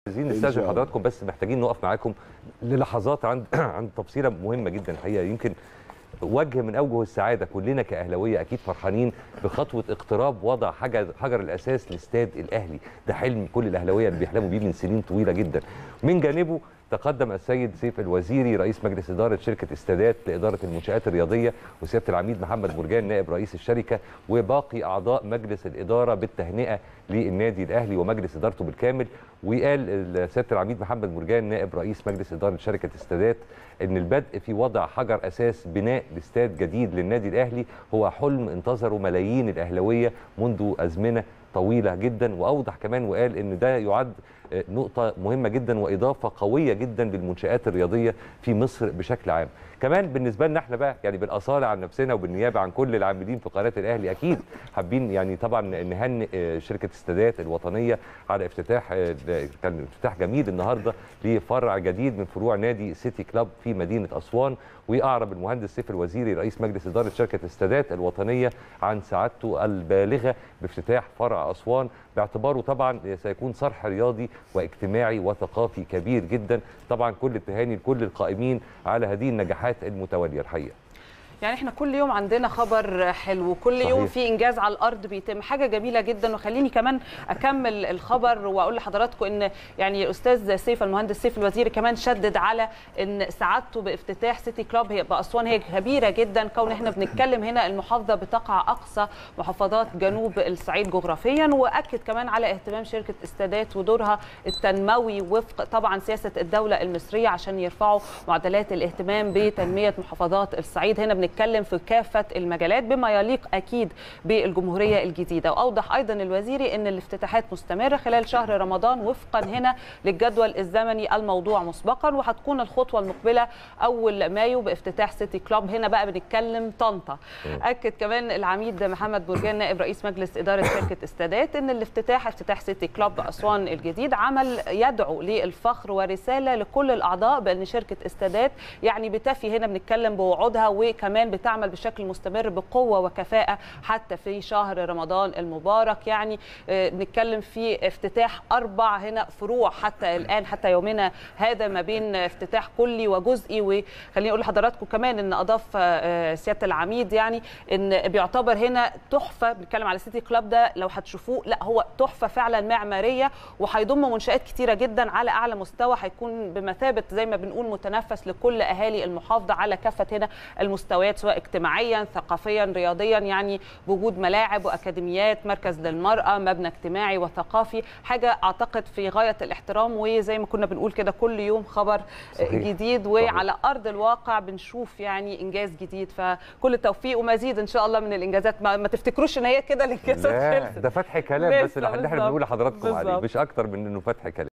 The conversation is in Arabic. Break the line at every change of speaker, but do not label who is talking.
عايزين نستاذن حضراتكم، بس محتاجين نقف معاكم للحظات عند تفصيله مهمه جدا الحقيقه. يمكن وجه من اوجه السعاده، كلنا كاهلاويه اكيد فرحانين بخطوه اقتراب وضع حجر الاساس لاستاد الاهلي. ده حلم كل الاهلاويه اللي بيحلموا بيه من سنين طويله جدا. من جانبه تقدم السيد سيف الوزيري رئيس مجلس اداره شركه استادات لاداره المنشات الرياضيه، وسياده العميد محمد مرجان نائب رئيس الشركه، وباقي اعضاء مجلس الاداره بالتهنئه للنادي الاهلي ومجلس ادارته بالكامل. وقال سياده العميد محمد مرجان نائب رئيس مجلس اداره شركه استادات ان البدء في وضع حجر اساس بناء لاستاد جديد للنادي الاهلي هو حلم انتظره ملايين الاهلاويه منذ ازمنه طويله جدا. واوضح كمان وقال ان ده يعد نقطة مهمة جدا وإضافة قوية جدا للمنشآت الرياضية في مصر بشكل عام. كمان بالنسبة لنا احنا بقى يعني بالأصالة عن نفسنا وبالنيابة عن كل العاملين في قناة الأهلي، أكيد حابين يعني طبعا نهنئ شركة استادات الوطنية على كان افتتاح جميل النهاردة لفرع جديد من فروع نادي سيتي كلاب في مدينة أسوان. وأعرب المهندس سيف الوزيري رئيس مجلس إدارة شركة استادات الوطنية عن سعادته البالغة بافتتاح فرع أسوان، باعتباره طبعا سيكون صرح رياضي واجتماعي وثقافي كبير جدا. طبعا كل التهاني لكل القائمين على هذه النجاحات المتواليه الحقيقه.
يعني احنا كل يوم عندنا خبر حلو، كل يوم في انجاز على الارض بيتم، حاجه جميله جدا. وخليني كمان اكمل الخبر واقول لحضراتكم ان يعني الاستاذ سيف المهندس سيف الوزيري كمان شدد على ان سعادته بافتتاح سيتي كلاب هي باسوان هي كبيره جدا، كون احنا بنتكلم هنا المحافظه بتقع اقصى محافظات جنوب الصعيد جغرافيا. واكد كمان على اهتمام شركه استادات ودورها التنموي وفق طبعا سياسه الدوله المصريه عشان يرفعوا معدلات الاهتمام بتنميه محافظات الصعيد. هنا بنتكلم في كافة المجالات بما يليق أكيد بالجمهورية الجديدة. وأوضح أيضا الوزيري أن الافتتاحات مستمرة خلال شهر رمضان وفقا هنا للجدول الزمني الموضوع مسبقا، وهتكون الخطوة المقبلة أول مايو بافتتاح سيتي كلاب. هنا بقى بنتكلم طنطا. أكد كمان العميد محمد مرجان نائب رئيس مجلس إدارة شركة استادات أن افتتاح سيتي كلاب بأسوان الجديد عمل يدعو للفخر ورسالة لكل الأعضاء بأن شركة استادات يعني بتفي هنا بنتكلم بوعودها وكمان بتعمل بشكل مستمر بقوة وكفاءة حتى في شهر رمضان المبارك. يعني بنتكلم في افتتاح 4 هنا فروع حتى الآن حتى يومنا هذا ما بين افتتاح كلي وجزئي. وخليني أقول لحضراتكم كمان أن أضاف سيادة العميد يعني أن بيعتبر هنا تحفة. بنتكلم على سيتي كلاب ده لو هتشوفوه لا هو تحفة فعلا معمارية، وهيضم منشآت كتيرة جدا على أعلى مستوى، هيكون بمثابة زي ما بنقول متنفس لكل أهالي المحافظة على كافة هنا المستويات سواء اجتماعيا ثقافيا رياضيا، يعني بوجود ملاعب واكاديميات، مركز للمراه، مبنى اجتماعي وثقافي، حاجه اعتقد في غايه الاحترام. وزي ما كنا بنقول كده كل يوم خبر جديد وعلى ارض الواقع بنشوف يعني انجاز جديد. فكل التوفيق ومزيد ان شاء الله من الانجازات. ما تفتكروش ان هي كده الانجازات
ده فتح كلام بس اللي احنا بنقول لحضراتكم عليه مش اكتر من انه فتح كلام.